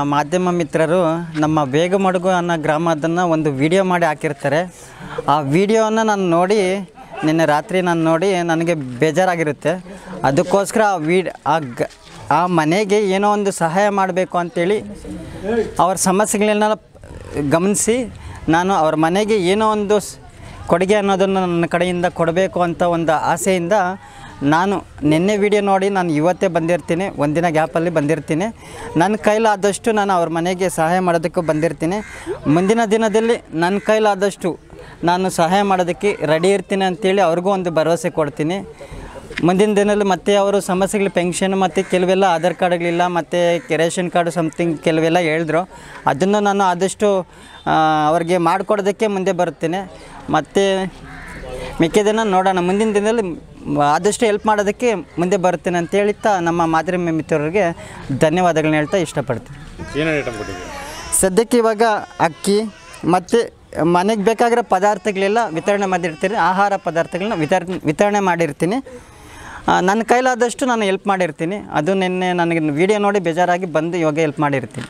ಮಾಧ್ಯಮ ಮಿತ್ರರು ನಮ್ಮ ಗಮಡಗ ಅನ್ನೋ ಗ್ರಾಮದನ್ನು ಒಂದು ವಿಡಿಯೋ ಮಾಡಿ ಹಾಕಿರ್ತಾರೆ. ಆ ವಿಡಿಯೋನ ನಾನು ನೋಡಿ ನಿನ್ನೆ ರಾತ್ರಿ ನೋಡಿ ನನಗೆ ಬೇಜಾರಾಗಿರುತ್ತೆ. ಅದಕ್ಕೋಸ್ಕರ ಆ ಮನೆಗೆ ಏನೋ ಒಂದು ಸಹಾಯ ಮಾಡಬೇಕು ಅಂಥೇಳಿ ಅವ್ರ ಸಮಸ್ಯೆಗಳನ್ನ ಗಮನಿಸಿ ನಾನು ಅವ್ರ ಮನೆಗೆ ಏನೋ ಒಂದು ಕೊಡುಗೆ ಅನ್ನೋದನ್ನು ನನ್ನ ಕಡೆಯಿಂದ ಕೊಡಬೇಕು ಅಂತ ಒಂದು ಆಸೆಯಿಂದ ನಾನು ನಿನ್ನೆ ವಿಡಿಯೋ ನೋಡಿ ನಾನು ಇವತ್ತೇ ಬಂದಿರ್ತೀನಿ. ಒಂದಿನ ಗ್ಯಾಪಲ್ಲಿ ಬಂದಿರ್ತೀನಿ. ನನ್ನ ಕೈಲಾದಷ್ಟು ನಾನು ಅವ್ರ ಮನೆಗೆ ಸಹಾಯ ಮಾಡೋದಕ್ಕೂ ಬಂದಿರ್ತೀನಿ. ಮುಂದಿನ ದಿನದಲ್ಲಿ ನನ್ನ ಕೈಲಾದಷ್ಟು ನಾನು ಸಹಾಯ ಮಾಡೋದಕ್ಕೆ ರೆಡಿ ಇರ್ತೀನಿ ಅಂಥೇಳಿ ಅವ್ರಿಗೂ ಒಂದು ಭರವಸೆ ಕೊಡ್ತೀನಿ. ಮುಂದಿನ ದಿನದಲ್ಲಿ ಮತ್ತೆ ಅವರು ಸಮಸ್ಯೆಗಳು ಪೆನ್ಷನ್ ಮತ್ತು ಕೆಲವೆಲ್ಲ ಆಧಾರ್ ಕಾರ್ಡ್ಗಳಿಲ್ಲ ಮತ್ತು ರೇಷನ್ ಕಾರ್ಡು ಸಮಥಿಂಗ್ ಕೆಲವೆಲ್ಲ ಹೇಳಿದ್ರು. ಅದನ್ನು ನಾನು ಆದಷ್ಟು ಅವ್ರಿಗೆ ಮಾಡಿಕೊಡೋದಕ್ಕೆ ಮುಂದೆ ಬರುತ್ತೇನೆ. ಮತ್ತು ಮಿಕ್ಕಿದ್ದನ್ನು ನೋಡೋಣ. ಮುಂದಿನ ದಿನದಲ್ಲಿ ಆದಷ್ಟು ಹೆಲ್ಪ್ ಮಾಡೋದಕ್ಕೆ ಮುಂದೆ ಬರುತ್ತೇನೆ ಅಂತ ಹೇಳ್ತಾ ನಮ್ಮ ಮಾಧ್ಯಮ ಮಿತ್ರರಿಗೆ ಧನ್ಯವಾದಗಳನ್ನ ಹೇಳ್ತಾ ಇಷ್ಟಪಡ್ತೀನಿ. ಸದ್ಯಕ್ಕೆ ಇವಾಗ ಅಕ್ಕಿ ಮತ್ತು ಮನೆಗೆ ಬೇಕಾಗಿರೋ ಪದಾರ್ಥಗಳೆಲ್ಲ ವಿತರಣೆ ಮಾಡಿರ್ತೀನಿ. ಆಹಾರ ಪದಾರ್ಥಗಳನ್ನ ವಿತರಣೆ ಮಾಡಿರ್ತೀನಿ. ನನ್ನ ಕೈಲಾದಷ್ಟು ನಾನು ಹೆಲ್ಪ್ ಮಾಡಿರ್ತೀನಿ. ಅದು ನಿನ್ನೆ ನನಗೆ ವಿಡಿಯೋ ನೋಡಿ ಬೇಜಾರಾಗಿ ಬಂದು ಇವಾಗ ಹೆಲ್ಪ್ ಮಾಡಿರ್ತೀನಿ.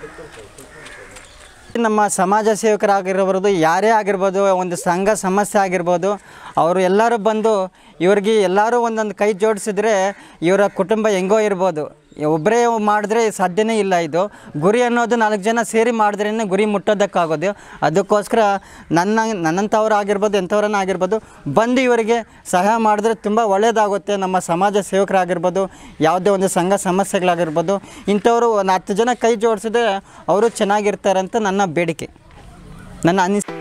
ನಮ್ಮ ಸಮಾಜ ಸೇವಕರಾಗಿರ್ಬೋದು, ಯಾರೇ ಆಗಿರ್ಬೋದು, ಒಂದು ಸಂಘ ಸಮಸ್ಯೆ ಆಗಿರ್ಬೋದು, ಅವರು ಎಲ್ಲರೂ ಬಂದು ಇವ್ರಿಗೆ ಎಲ್ಲರೂ ಒಂದೊಂದು ಕೈ ಜೋಡಿಸಿದ್ರೆ ಇವರ ಕುಟುಂಬ ಹೆಂಗೋ ಇರ್ಬೋದು. ಒಬ್ಬರೇ ಮಾಡಿದ್ರೆ ಸಾಧ್ಯನೇ ಇಲ್ಲ. ಇದು ಗುರಿ ಅನ್ನೋದು 4 ಜನ ಸೇರಿ ಮಾಡಿದ್ರೇ ಗುರಿ ಮುಟ್ಟೋದಕ್ಕಾಗೋದು. ಅದಕ್ಕೋಸ್ಕರ ನನ್ನಂಥವ್ರು ಆಗಿರ್ಬೋದು, ಎಂಥವ್ರನ್ನ ಆಗಿರ್ಬೋದು, ಬಂದು ಇವರಿಗೆ ಸಹಾಯ ಮಾಡಿದ್ರೆ ತುಂಬ ಒಳ್ಳೆಯದಾಗುತ್ತೆ. ನಮ್ಮ ಸಮಾಜ ಸೇವಕರಾಗಿರ್ಬೋದು, ಯಾವುದೇ ಒಂದು ಸಂಘ ಸಮಸ್ಯೆಗಳಾಗಿರ್ಬೋದು, ಇಂಥವರು ಒಂದು 10 ಜನ ಕೈ ಜೋಡಿಸಿದ್ರೆ ಅವರು ಚೆನ್ನಾಗಿರ್ತಾರೆ ಅಂತ ನನ್ನ ಬೇಡಿಕೆ, ನನ್ನ